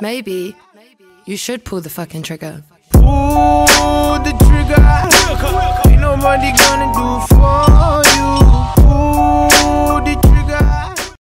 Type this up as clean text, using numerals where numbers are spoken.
maybe you should pull the fucking trigger. Pull the trigger.